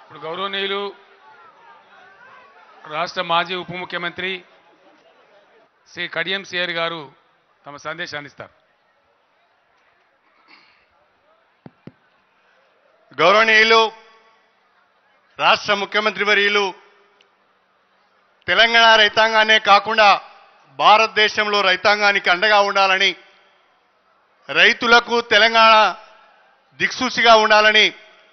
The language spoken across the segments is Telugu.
ఇప్పుడు గౌరవనీయులు రాష్ట్ర మాజీ ఉప ముఖ్యమంత్రి శ్రీ కడియం సిఆర్ గారు తమ సందేశాన్ని ఇస్తారు. గౌరవనీయులు రాష్ట్ర ముఖ్యమంత్రి వర్యులు తెలంగాణ రైతాంగానే కాకుండా భారతదేశంలో రైతాంగానికి అండగా ఉండాలని, రైతులకు తెలంగాణ దిక్సూచిగా ఉండాలని,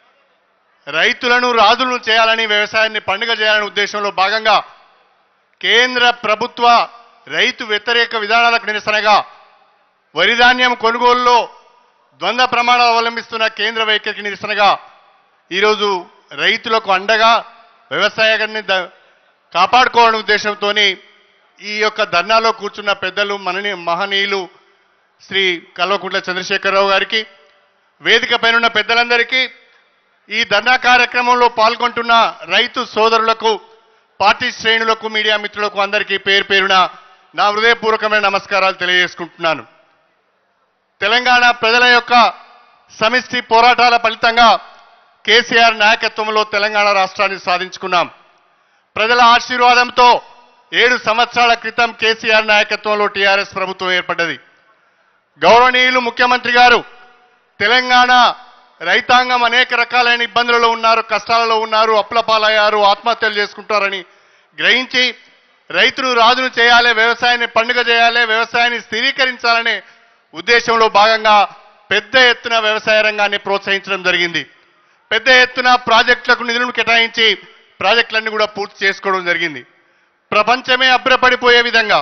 రైతులను రాజులను చేయాలని, వ్యవసాయాన్ని పండుగ చేయాలనే ఉద్దేశంలో భాగంగా కేంద్ర ప్రభుత్వ రైతు వ్యతిరేక విధానాలకు నిరసనగా వరి ధాన్యం కొనుగోలులో ద్వంద్వ ప్రమాణాలు అవలంబిస్తున్న కేంద్ర వైఖరికి నిరసనగా ఈరోజు రైతులకు అండగా వ్యవసాయాన్ని కాపాడుకోవాలనే ఉద్దేశంతో ఈ యొక్క ధర్నాలో కూర్చున్న పెద్దలు మహనీయులు శ్రీ కల్వకుంట్ల చంద్రశేఖరరావు గారికి, వేదిక పైన పెద్దలందరికీ, ఈ ధర్నా కార్యక్రమంలో పాల్గొంటున్న రైతు సోదరులకు, పార్టీ శ్రేణులకు, మీడియా మిత్రులకు అందరికీ పేరు పేరున నా హృదయపూర్వకమైన నమస్కారాలు తెలియజేసుకుంటున్నాను. తెలంగాణ ప్రజల యొక్క సమిష్టి పోరాటాల ఫలితంగా కేసీఆర్ నాయకత్వంలో తెలంగాణ రాష్ట్రాన్ని సాధించుకున్నాం. ప్రజల ఆశీర్వాదంతో 7 సంవత్సరాల క్రితం కేసీఆర్ నాయకత్వంలో టీఆర్ఎస్ ప్రభుత్వం ఏర్పడ్డది. గౌరవనీయులు ముఖ్యమంత్రి గారు తెలంగాణ రైతాంగం అనేక రకాలైన ఇబ్బందులలో ఉన్నారు, కష్టాలలో ఉన్నారు, అప్పుల పాలయ్యారు, ఆత్మహత్యలు చేసుకుంటారని గ్రహించి రైతును రాజును చేయాలి, వ్యవసాయాన్ని పండుగ చేయాలి, వ్యవసాయాన్ని స్థిరీకరించాలనే ఉద్దేశంలో భాగంగా పెద్ద ఎత్తున వ్యవసాయ రంగాన్ని ప్రోత్సహించడం జరిగింది. పెద్ద ఎత్తున ప్రాజెక్టులకు నిధులను కేటాయించి ప్రాజెక్టులన్నీ కూడా పూర్తి చేసుకోవడం జరిగింది. ప్రపంచమే అబ్బురపడిపోయే విధంగా,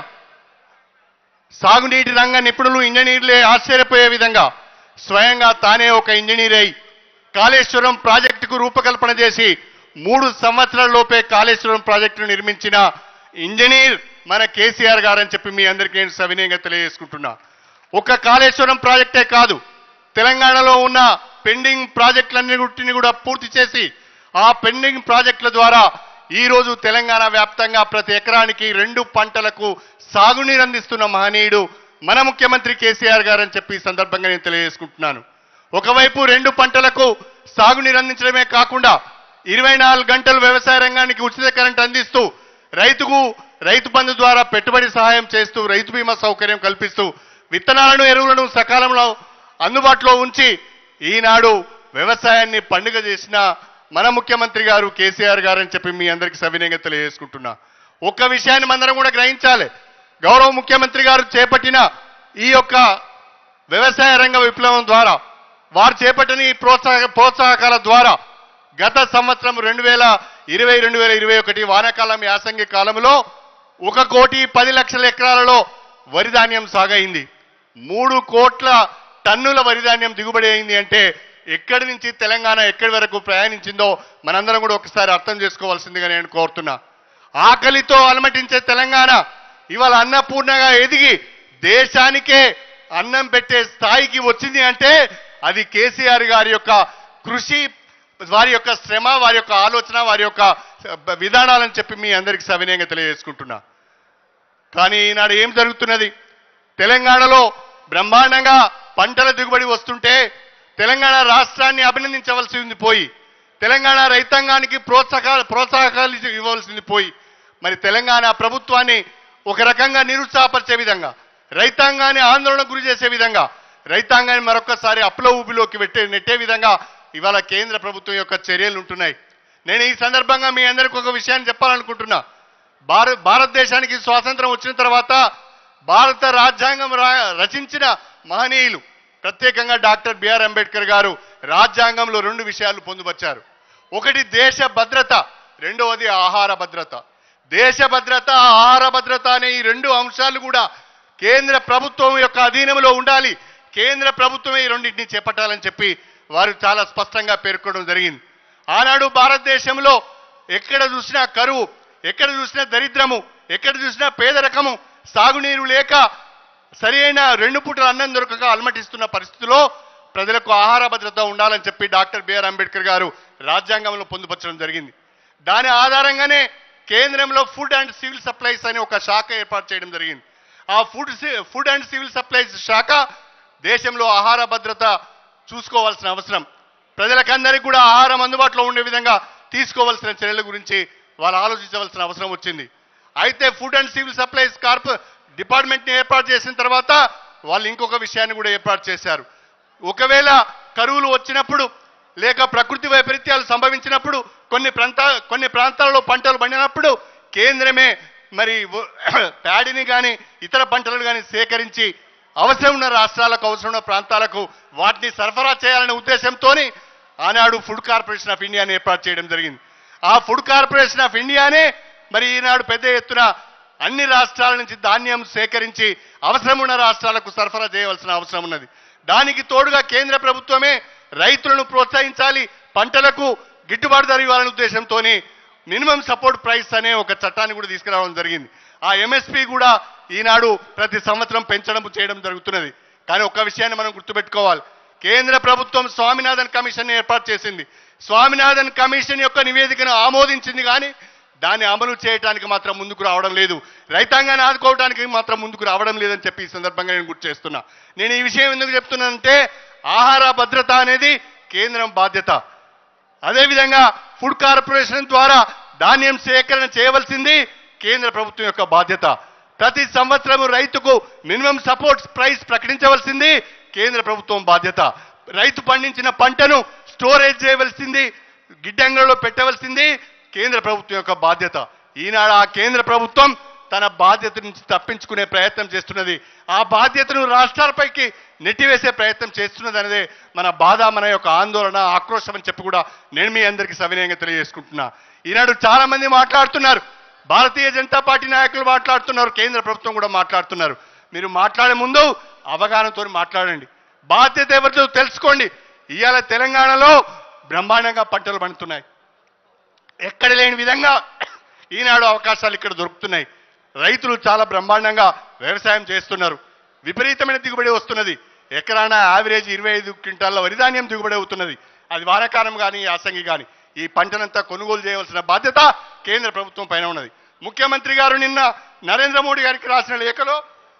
సాగునీటి రంగ నిపుణులు ఇంజనీర్లే ఆశ్చర్యపోయే విధంగా స్వయంగా తానే ఒక ఇంజనీర్ అయి కాళేశ్వరం ప్రాజెక్టుకు రూపకల్పన చేసి 3 సంవత్సరాల లోపే కాళేశ్వరం ప్రాజెక్టును నిర్మించిన ఇంజనీర్ మన కేసీఆర్ గారని చెప్పి మీ అందరికీ నేను సవినయంగా తెలియజేసుకుంటున్నా. ఒక కాళేశ్వరం ప్రాజెక్టే కాదు, తెలంగాణలో ఉన్న పెండింగ్ ప్రాజెక్టులన్నిటిని కూడా పూర్తి చేసి ఆ పెండింగ్ ప్రాజెక్టుల ద్వారా ఈరోజు తెలంగాణ వ్యాప్తంగా ప్రతి ఎకరానికి 2 పంటలకు సాగునీరు అందిస్తున్న మహనీయుడు మన ముఖ్యమంత్రి కేసీఆర్ గారని చెప్పి ఈ సందర్భంగా నేను తెలియజేసుకుంటున్నాను. ఒకవైపు 2 పంటలకు సాగునీరు అందించడమే కాకుండా 24 గంటలు వ్యవసాయ రంగానికి ఉచిత కరెంట్ అందిస్తూ రైతు బంధు ద్వారా పెట్టుబడి సహాయం చేస్తూ, రైతు బీమా సౌకర్యం కల్పిస్తూ, విత్తనాలను ఎరువులను సకాలంలో అందుబాటులో ఉంచి ఈనాడు వ్యవసాయాన్ని పండుగ చేసిన మన ముఖ్యమంత్రి గారు కేసీఆర్ గారు అని చెప్పి మీ అందరికీ సవినయంగా తెలియజేసుకుంటున్నా. ఒక్క విషయాన్ని మనందరం కూడా గ్రహించాలి. గౌరవ ముఖ్యమంత్రి గారు చేపట్టిన ఈ యొక్క వ్యవసాయ రంగ విప్లవం ద్వారా, వారు చేపట్టిన ఈ ప్రోత్సాహకాల ద్వారా గత సంవత్సరం 2020-2021 వానాకాలం యాసంగి కాలంలో 1,10,00,000 ఎకరాలలో వరి ధాన్యం సాగైంది. 3 కోట్ల టన్నుల వరి ధాన్యం దిగుబడి అయింది అంటే ఎక్కడి నుంచి తెలంగాణ ఎక్కడి వరకు ప్రయాణించిందో మనందరం కూడా ఒకసారి అర్థం చేసుకోవాల్సిందిగా నేను కోరుతున్నా. ఆకలితో అలమటించే తెలంగాణ ఇవాళ అన్నపూర్ణగా ఎదిగి దేశానికే అన్నం పెట్టే స్థాయికి వచ్చింది అంటే అది కేసీఆర్ గారి యొక్క కృషి, వారి యొక్క శ్రమ, వారి యొక్క ఆలోచన, వారి యొక్క విధానాలని చెప్పి మీ అందరికీ సవినయంగా తెలియజేసుకుంటున్నా. కానీ ఈనాడు ఏం జరుగుతున్నది? తెలంగాణలో బ్రహ్మాండంగా పంటల దిగుబడి వస్తుంటే తెలంగాణ రాష్ట్రాన్ని అభినందించవలసింది పోయి, తెలంగాణ రైతాంగానికి ప్రోత్సాహకాలు ఇవ్వవలసింది పోయి, మరి తెలంగాణ ప్రభుత్వాన్ని ఒక రకంగా నిరుత్సాహపరిచే విధంగా, రైతాంగాన్ని ఆందోళన గురి చేసే విధంగా, రైతాంగాన్ని మరొకసారి అప్పుల ఊబిలోకి నెట్టే విధంగా ఇవాళ కేంద్ర ప్రభుత్వం యొక్క చర్యలు ఉంటున్నాయి. నేను ఈ సందర్భంగా మీ అందరికీ ఒక విషయాన్ని చెప్పాలనుకుంటున్నా. భారతదేశానికి స్వాతంత్రం వచ్చిన తర్వాత భారత రాజ్యాంగం రచించిన మహనీయులు, ప్రత్యేకంగా డాక్టర్ బిఆర్ అంబేద్కర్ గారు రాజ్యాంగంలో 2 విషయాలు పొందుపరిచారు. ఒకటి దేశ భద్రత, రెండవది ఆహార భద్రత. దేశ భద్రత, ఆహార భద్రత అనే ఈ 2 అంశాలు కూడా కేంద్ర ప్రభుత్వం యొక్క అధీనంలో ఉండాలి. కేంద్ర ప్రభుత్వమే ఈ రెండింటిని చేపట్టాలని చెప్పి వారు చాలా స్పష్టంగా పేర్కొనడం జరిగింది. ఆనాడు భారతదేశంలో ఎక్కడ చూసినా కరువు, ఎక్కడ చూసినా దరిద్రము, ఎక్కడ చూసినా పేదరికము, సాగునీరు లేక సరైన 2 పూటల అన్నం దొరకక అలమటిస్తున్న పరిస్థితిలో ప్రజలకు ఆహార భద్రత ఉండాలని చెప్పి డాక్టర్ బిఆర్ అంబేద్కర్ గారు రాజ్యాంగంలో పొందుపరచడం జరిగింది. దాని ఆధారంగానే కేంద్రంలో ఫుడ్ అండ్ సివిల్ సప్లైస్ అనే ఒక శాఖ ఏర్పాటు చేయడం జరిగింది. ఆ ఫుడ్ అండ్ సివిల్ సప్లైస్ శాఖ దేశంలో ఆహార భద్రత చూసుకోవాల్సిన అవసరం, ప్రజలకందరికీ కూడా ఆహారం అందుబాటులో ఉండే విధంగా తీసుకోవాల్సిన చర్యల గురించి వాళ్ళు ఆలోచించవలసిన అవసరం వచ్చింది. అయితే ఫుడ్ అండ్ సివిల్ సప్లైస్ డిపార్ట్మెంట్ని ఏర్పాటు చేసిన తర్వాత వాళ్ళు ఇంకొక విషయాన్ని కూడా ఏర్పాటు చేశారు. ఒకవేళ కరువులు వచ్చినప్పుడు లేక ప్రకృతి వైపరీత్యాలు సంభవించినప్పుడు కొన్ని ప్రాంతాల్లో పంటలు పండినప్పుడు కేంద్రమే మరి ప్యాడీని కానీ ఇతర పంటలను కానీ సేకరించి అవసరం ఉన్న రాష్ట్రాలకు అవసరం ఉన్న ప్రాంతాలకు వాటిని సరఫరా చేయాలనే ఉద్దేశంతో ఆనాడు ఫుడ్ కార్పొరేషన్ ఆఫ్ ఇండియాని ఏర్పాటు చేయడం జరిగింది. ఆ ఫుడ్ కార్పొరేషన్ ఆఫ్ ఇండియానే మరి ఈనాడు పెద్ద ఎత్తున అన్ని రాష్ట్రాల నుంచి ధాన్యం సేకరించి అవసరం ఉన్న రాష్ట్రాలకు సరఫరా చేయవలసిన అవసరం ఉన్నది. దానికి తోడుగా కేంద్ర ప్రభుత్వమే రైతులను ప్రోత్సహించాలి, పంటలకు గిట్టుబాటు ధర ఇవ్వాలనే ఉద్దేశంతో మినిమం సపోర్ట్ ప్రైస్ అనే ఒక చట్టాన్ని కూడా తీసుకురావడం జరిగింది. ఆ ఎంఎస్పి కూడా ఈనాడు ప్రతి సంవత్సరం పెంచడం చేయడం జరుగుతున్నది. కానీ ఒక్క విషయాన్ని మనం గుర్తుపెట్టుకోవాలి, కేంద్ర ప్రభుత్వం స్వామినాథన్ కమిషన్ ఏర్పాటు చేసింది. స్వామినాథన్ కమిషన్ యొక్క నివేదికను ఆమోదించింది, కానీ దాన్ని అమలు చేయడానికి మాత్రం ముందుకు రావడం లేదు, రైతాంగాన్ని ఆదుకోవడానికి మాత్రం ముందుకు రావడం లేదని చెప్పి ఈ సందర్భంగా నేను గుర్తు చేస్తున్నా. నేను ఈ విషయం ఎందుకు చెప్తున్నానంటే ఆహార భద్రత అనేది కేంద్రం బాధ్యత. అదేవిధంగా ఫుడ్ కార్పొరేషన్ ద్వారా ధాన్యం సేకరణ చేయవలసింది కేంద్ర ప్రభుత్వం యొక్క బాధ్యత. ప్రతి సంవత్సరం రైతుకు మినిమం సపోర్ట్ ప్రైస్ ప్రకటించవలసింది కేంద్ర ప్రభుత్వం బాధ్యత. రైతు పండించిన పంటను స్టోరేజ్ చేయవలసింది, గిడ్డంగులలో పెట్టవలసింది కేంద్ర ప్రభుత్వం యొక్క బాధ్యత. ఈనాడు ఆ కేంద్ర ప్రభుత్వం తన బాధ్యత నుంచి తప్పించుకునే ప్రయత్నం చేస్తున్నది. ఆ బాధ్యతను రాష్ట్రాలపైకి నెట్టివేసే ప్రయత్నం చేస్తున్నది అనేదే మన బాధ, మన యొక్క ఆందోళన, ఆక్రోశం అని చెప్పి కూడా నేను మీ అందరికీ సవినయంగా తెలియజేసుకుంటున్నా. ఈనాడు చాలా మంది మాట్లాడుతున్నారు, భారతీయ జనతా పార్టీ నాయకులు మాట్లాడుతున్నారు, కేంద్ర ప్రభుత్వం కూడా మాట్లాడుతున్నారు. మీరు మాట్లాడే ముందు అవగాహనతో మాట్లాడండి, బాధ్యత ఎవరితో తెలుసుకోండి. ఇవాళ తెలంగాణలో బ్రహ్మాండంగా పంటలు పండుతున్నాయి, ఎక్కడ లేని విధంగా ఈనాడు అవకాశాలు ఇక్కడ దొరుకుతున్నాయి. రైతులు చాలా బ్రహ్మాండంగా వ్యవసాయం చేస్తున్నారు, విపరీతమైన దిగుబడి వస్తున్నది. ఎకరాన యావరేజ్ 25 క్వింటాల వరిధాన్యం దిగుబడి అవుతున్నది. అది వానాకాలం కానీ యాసంగి కానీ ఈ పంటనంతా కొనుగోలు చేయవలసిన బాధ్యత కేంద్ర ప్రభుత్వం పైన ఉన్నది. ముఖ్యమంత్రి గారు నిన్న నరేంద్ర మోడీ గారికి రాసిన లేఖలో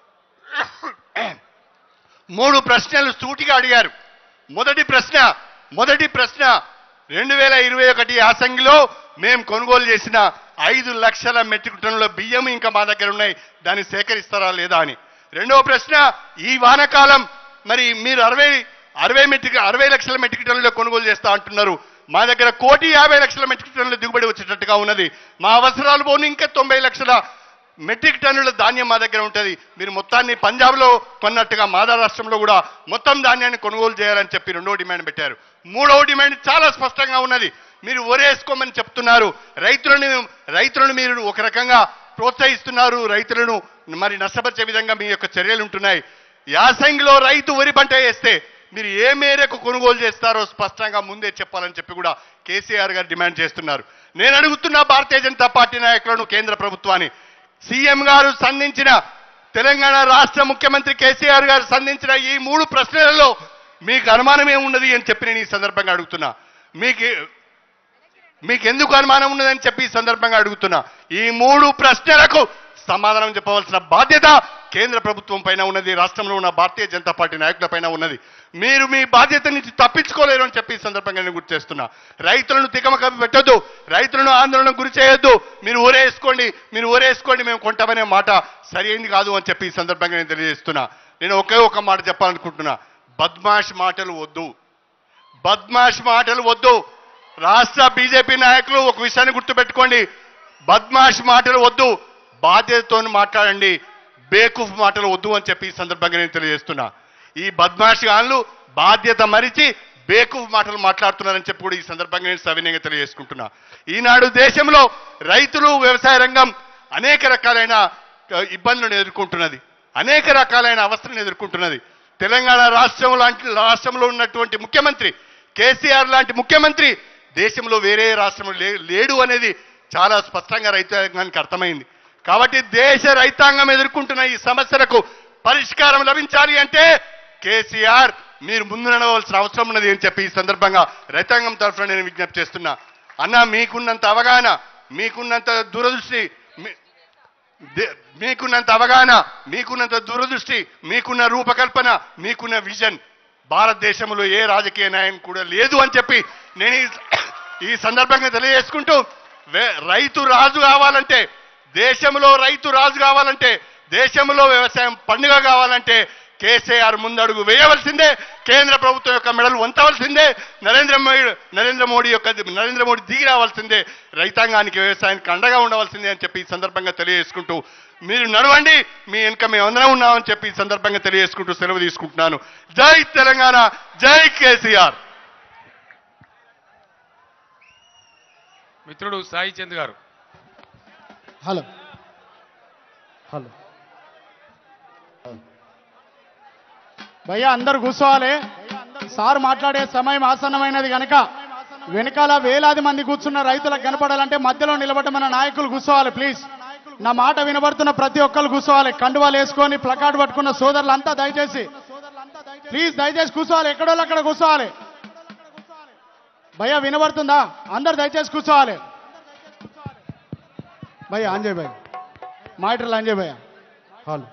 3 ప్రశ్నలు సూటిగా అడిగారు. మొదటి ప్రశ్న 2021 యాసంగిలో మేము కొనుగోలు చేసిన 5 లక్షల మెట్రిక్ టన్నుల బియ్యం ఇంకా మా దగ్గర ఉన్నాయి, దాన్ని సేకరిస్తారా లేదా అని. రెండవ ప్రశ్న, ఈ వానాకాలం మరి మీరు 60 లక్షల మెట్రిక్ టన్నుల కొనుగోలు చేస్తా అంటున్నారు, మా దగ్గర 1,50,00,000 మెట్రిక్ టన్నుల దిగుబడి వచ్చేటట్టుగా ఉన్నది, మా అవసరాలు పోను ఇంకా 90 లక్షల మెట్రిక్ టన్నుల ధాన్యం మా దగ్గర ఉంటుంది, మీరు మొత్తాన్ని పంజాబ్లో కొన్నట్టుగా మహారాష్ట్రంలో కూడా మొత్తం ధాన్యాన్ని కొనుగోలు చేయాలని చెప్పి రెండో డిమాండ్ పెట్టారు. మూడవ డిమాండ్ చాలా స్పష్టంగా ఉన్నది, మీరు ఒరేసుకోమని చెప్తున్నారు, రైతులను మీరు ఒక రకంగా ప్రోత్సహిస్తున్నారు, రైతులను మరి నష్టపరిచే విధంగా మీ యొక్క చర్యలు ఉంటున్నాయి. యాసంగిలో రైతు వరి పంట వేస్తే మీరు ఏ మేరకు కొనుగోలు చేస్తారో స్పష్టంగా ముందే చెప్పాలని చెప్పి కూడా కేసీఆర్ గారు డిమాండ్ చేస్తున్నారు. నేను అడుగుతున్నా భారతీయ జనతా పార్టీ నాయకులను, కేంద్ర ప్రభుత్వాన్ని, సీఎం గారు సంధించిన, తెలంగాణ రాష్ట్ర ముఖ్యమంత్రి కేసీఆర్ గారు సంధించిన ఈ 3 ప్రశ్నలలో మీకు అనుమానం ఏమున్నది అని చెప్పి నేను ఈ సందర్భంగా అడుగుతున్నా. మీకు ఎందుకు అనుమానం ఉన్నదని చెప్పి ఈ సందర్భంగా అడుగుతున్నా. ఈ 3 ప్రశ్నలకు సమాధానం చెప్పవలసిన బాధ్యత కేంద్ర ప్రభుత్వం పైన ఉన్నది, రాష్ట్రంలో ఉన్న భారతీయ జనతా పార్టీ నాయకుల పైన ఉన్నది. మీరు మీ బాధ్యత నుంచి తప్పించుకోలేరు అని చెప్పి ఈ సందర్భంగా నేను గుర్తు చేస్తున్నా. రైతులను తికమక పెట్టొద్దు, రైతులను ఆందోళన గురి చేయొద్దు, మీరు ఊరేసుకోండి మేము కొంటామనే మాట సరైనది కాదు అని చెప్పి ఈ సందర్భంగా నేను తెలియజేస్తున్నా. నేను ఒక మాట చెప్పాలనుకుంటున్నా, బద్మాష్ మాటలు వద్దు. రాష్ట్ర బీజేపీ నాయకులు ఒక విషయాన్ని గుర్తుపెట్టుకోండి, బద్మాష్ మాటలు వద్దు, బాధ్యతతో మాట్లాడండి, బేకూఫ్ మాటలు వద్దు అని చెప్పి ఈ సందర్భంగా నేను తెలియజేస్తున్నా. ఈ బద్మాష్ గాన్లు బాధ్యత మరిచి బేకూఫ్ మాటలు మాట్లాడుతున్నారని చెప్పి కూడా ఈ సందర్భంగా నేను సవినయంగా తెలియజేసుకుంటున్నా. ఈనాడు దేశంలో రైతులు, వ్యవసాయ రంగం అనేక రకాలైన ఇబ్బందులను ఎదుర్కొంటున్నది, అనేక రకాలైన అవస్థలను ఎదుర్కొంటున్నది. తెలంగాణ రాష్ట్రంలో ఉన్నటువంటి ముఖ్యమంత్రి కేసీఆర్ లాంటి ముఖ్యమంత్రి దేశంలో వేరే రాష్ట్రంలో లేడు అనేది చాలా స్పష్టంగా రైతాంగానికి అర్థమైంది. కాబట్టి దేశ రైతాంగం ఎదుర్కొంటున్న ఈ సమస్యలకు పరిష్కారం లభించాలి అంటే కేసీఆర్ మీరు ముందు నడవలసిన అవసరం ఉన్నది అని చెప్పి ఈ సందర్భంగా రైతాంగం తరఫున నేను విజ్ఞప్తి చేస్తున్నా. అన్న, మీకున్నంత అవగాహన, మీకున్నంత దూరదృష్టి, మీకున్న రూపకల్పన, మీకున్న విజన్ భారతదేశంలో ఏ రాజకీయ నాయకుడు కూడా లేదు అని చెప్పి నేను ఈ సందర్భంగా తెలియజేసుకుంటూ రైతు రాజు కావాలంటే, దేశంలో రైతు రాజు కావాలంటే, దేశంలో వ్యవసాయం పండుగ కావాలంటే కేసీఆర్ ముందడుగు వేయవలసిందే, కేంద్ర ప్రభుత్వం యొక్క మెడలు వంచవలసిందే, నరేంద్ర మోడీ దిగి రావాల్సిందే, రైతాంగానికి వ్యవసాయానికి అండగా ఉండవలసిందే అని చెప్పి ఈ సందర్భంగా తెలియజేసుకుంటూ మీరు నడవండి, మీ వెనుక మేమందరం ఉన్నామని చెప్పి ఈ సందర్భంగా తెలియజేసుకుంటూ సెలవు తీసుకుంటున్నాను. జై తెలంగాణ, జై కేసీఆర్. మిత్రుడు సాయి చంద్ గారు. హలో హలో భయ్యా, అందరు కూర్చోవాలి. సార్ మాట్లాడే సమయం ఆసన్నమైనది కనుక వెనకాల వేలాది మంది కూర్చున్న రైతులకు కనపడాలంటే మధ్యలో నిలబడ్డ మన నాయకులు కూర్చోవాలి. ప్లీజ్, నా మాట వినబడుతున్న ప్రతి ఒక్కరు కూర్చోవాలి. కండువాలు వేసుకొని ప్లకార్డు పట్టుకున్న సోదరులంతా దయచేసి ప్లీజ్ దయచేసి కూర్చోవాలి. ఎక్కడోళ్ళు అక్కడ కూర్చోవాలి. భయ్యా వినబడుతుందా? అందరు దయచేసి కూర్చోవాలి. భయ్యా అంజయ్ భయ్య, మాటలు అంజయ్ భయ్య. హలో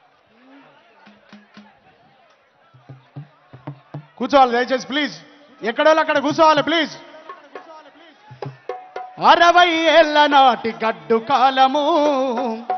కూర్చోవాలి దయచేసి ప్లీజ్. ఎక్కడోళ్ళు అక్కడ కూర్చోవాలి ప్లీజ్. 60 ఏళ్ల నాటి గడ్డు కాలము